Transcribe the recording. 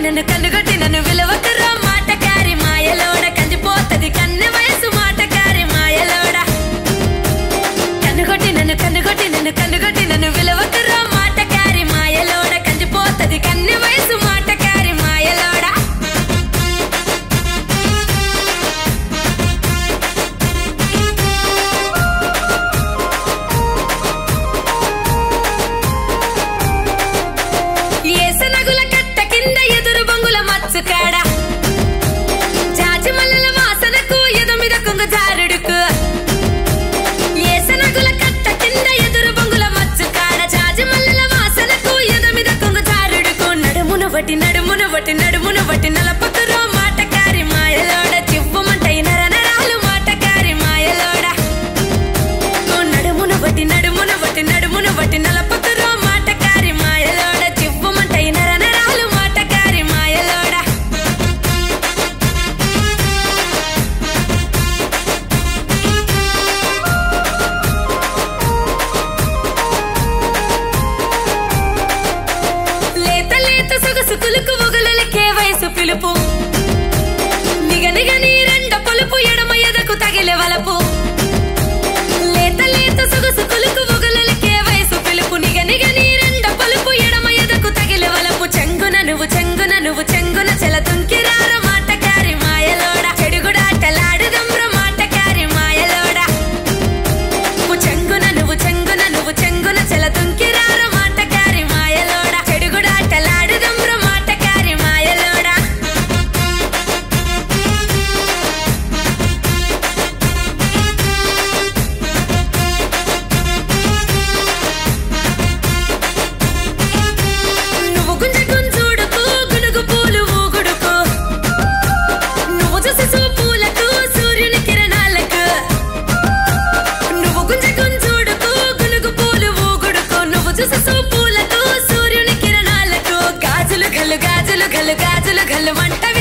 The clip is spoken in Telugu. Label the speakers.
Speaker 1: నన్ను కనుగొట్టి నన్ను విలువకురా మాటకారి మాయలోడ కందిపోతది కన్నె వయసు మాటకారి మాయలోడ కనుగొట్టి నన్ను కనుగొట్టి నన్ను విలువకురా మాటకారి మాయలోడ కందిపోతది కన్నె వయసు మాటకారి మాయలోడ ఏసనగుల కట్ట కింద ఎదురు బొంగుల మచ్చుకాడ జాజి మల్లెల వాసనకు ఎదుమిద కొంగు జారుడుకు ఏసనగుల కట్ట కింద ఎదురు బొంగుల మచ్చుకాడ జాజి మల్లెల వాసనకు ఎదుమిద కొంగు జారుడుకు నడుమును వట్టి నలపకురో మాటకారి మాయలోడ చివ్వమంటై నరనరాలు మాటకారి మాయలోడ నడుమును వట్టి నలపకురో మాటకారి మాయలోడ చివ్వమంటై నరనరాలు మాటకారి మాయలోడ లేత సొగసు కులుకు ఒగులకే వయసు పిలుపు నిగనిగ నీరండ పొలుపు ఎడమ ఎదకు తగిలే వలపు లేత సొగసు కులుకు ఒగులకే వయసు పిలుపు నిగనిగ నీరండ పొలుపు ఎడమ ఎదకు తగిలే వలపు చెంగున చెల తుంకిరార మాటకారి మాయలోడ చెడుగుడాటలాడుదమ్ర మాటకారి మాయలోడ చెంగున చెల తుంకిరార మాటకారి మాయలోడ చెడుగుడాటలాడుదమ్ర మాటకారి మాయలోడ నువ్వు గుంజుడుకు గునుగు పూలు ఊగుడుకు నువ్వు చూసి పూలకు సూర్యుని కిరణాలకు నువ్వు గుంజుడుకు గునుగు పూలు ఊగుడుకు నువ్వు చూసి పూలకు సూర్యుని కిరణాలకు గాజులు గల్లు మంట